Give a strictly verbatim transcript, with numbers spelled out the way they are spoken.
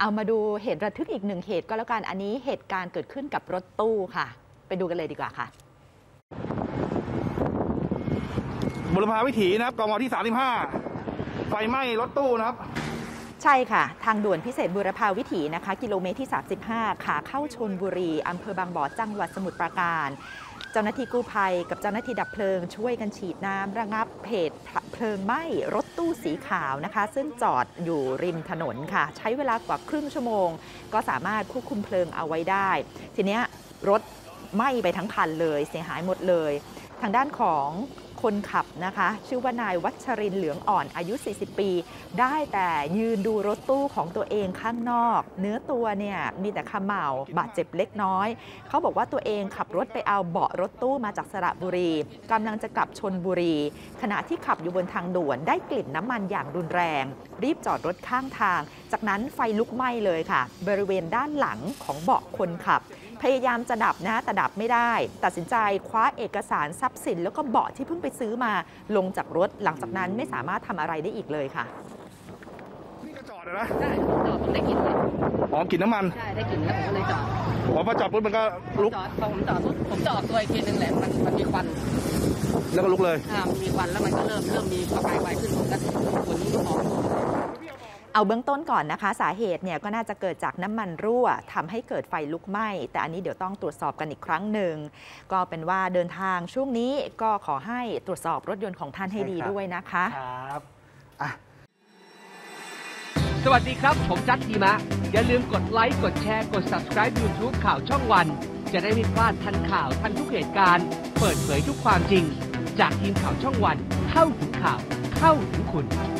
เอามาดูเหตุระทึกอีกหนึ่งเหตุก็แล้วกันอันนี้เหตุการณ์เกิดขึ้นกับรถตู้ค่ะไปดูกันเลยดีกว่าค่ะบุรพาวิถีนะครับกมที่สามสิบห้าไฟไหม้รถตู้นะครับใช่ค่ะทางด่วนพิเศษบุรพาวิถีนะคะกิโลเมตรที่สามสิบห้าขาเข้าชลบุรีอำเภอบางบ่อจังหวัดสมุทรปราการเจ้าหน้าที่กู้ภัยกับเจ้าหน้าที่ดับเพลิงช่วยกันฉีดน้ำระงับเหตุเพลิงไหม้รถตู้สีขาวนะคะซึ่งจอดอยู่ริมถนนค่ะใช้เวลากว่าครึ่งชั่วโมงก็สามารถควบคุมเพลิงเอาไว้ได้ทีนี้รถไหม้ไปทั้งคันเลยเสียหายหมดเลยทางด้านของคนขับนะคะชื่อว่านายวัชรินทร์เหลืองอ่อนอายุสี่สิบปีได้แต่ยืนดูรถตู้ของตัวเองข้างนอกเนื้อตัวเนี่ยมีแต่ขม่าบาดเจ็บเล็กน้อยเขาบอกว่าตัวเองขับรถไปเอาเบาะรถตู้มาจากสระบุรีกำลังจะกลับชลบุรีขณะที่ขับอยู่บนทางด่วนได้กลิ่นน้ำมันอย่างรุนแรงรีบจอดรถข้างทางจากนั้นไฟลุกไหม้เลยค่ะบริเวณด้านหลังของเบาะคนขับพยายามจะดับนะแต่ดับไม่ได้ตัดสินใจคว้าเอกสารทรัพย์สินแล้วก็เบาะที่เพิ่งไปซื้อมาลงจากรถหลังจากนั้นไม่สามารถทำอะไรได้อีกเลยค่ะนี่ก็จอดนะใช่จอดผมได้กลิ่นเลยอ๋อกลิ่นน้ำมันใช่ได้กลิ่นแล้วผมก็เลยจอดพอพอจอดปุ๊บมันก็ลุกจอดพอผมจอดปุ๊บผมจอดตัวอีกทีนึงแหละมันมันมีควันแล้วก็ลุกเลยอ่ามีควันแล้วมันก็เริ่มเริ่มมีประกายไฟขึ้นผมก็ขนออกเอาเบื้องต้นก่อนนะคะสาเหตุเนี่ยก็น่าจะเกิดจากน้ำมันรั่วทำให้เกิดไฟลุกไหม้แต่อันนี้เดี๋ยวต้องตรวจสอบกันอีกครั้งหนึ่งก็เป็นว่าเดินทางช่วงนี้ก็ขอให้ตรวจสอบรถยนต์ของท่านให้ดีด้วยนะคะครับอ่ะสวัสดีครับผมจัดดีมะอย่าลืมกดไลค์กดแชร์กด ซับสไครบ์ ยูทูบ ข่าวช่องวันจะได้ไม่พลาดทันข่าวทันทุกเหตุการณ์เปิดเผยทุกความจริงจากทีมข่าวช่องวันเข้าถึงข่าวเข้าถึงคุณ